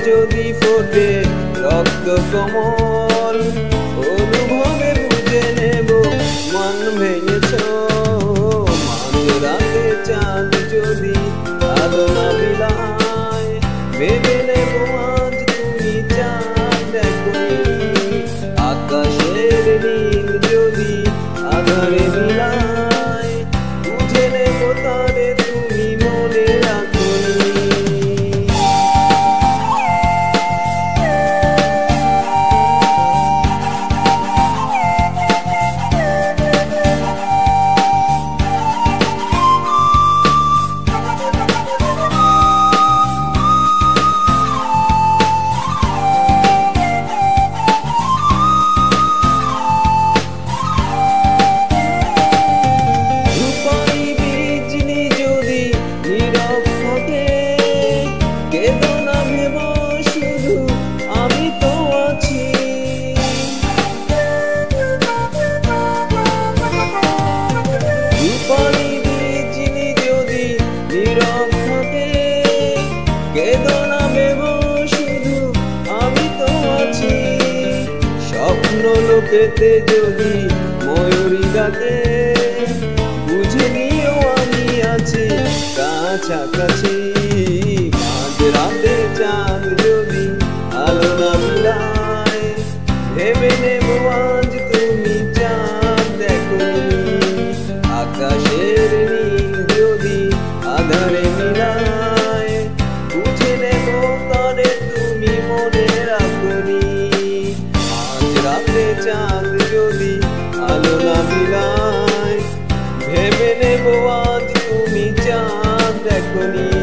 যদি ফোটে রক্ত কমল, অনুভবে বুঝে নেব মন ভেঙেছ। মাঝরাতে চাঁদ যদি আলো না বিলায়, ভেবে নেব আজ তুমি চাঁদ দেখোনি। আকাশের নীল যদি আধারে বিলায়, বুঝে নেব তারে তুমি মনে রাখোনি। স্বপ্ন লোকেতে যদি ময়ূরী ডাকে, বুঝে নিও আমি আছি কাছাকাছি। মাঝরাতে চাঁদ যদি আলো না বিলায়, ভেবে নেব আজ তুমি চাঁদ দেখোনি। আকাশের নীল যদি আধারে মিলায়, বুঝে নেব তারে তুমি মনে রাখোনি। রাতে চাঁদ যদি আলো না বিলায়, ভেবে নেব আজ তুমি চাঁদ দেখোনি।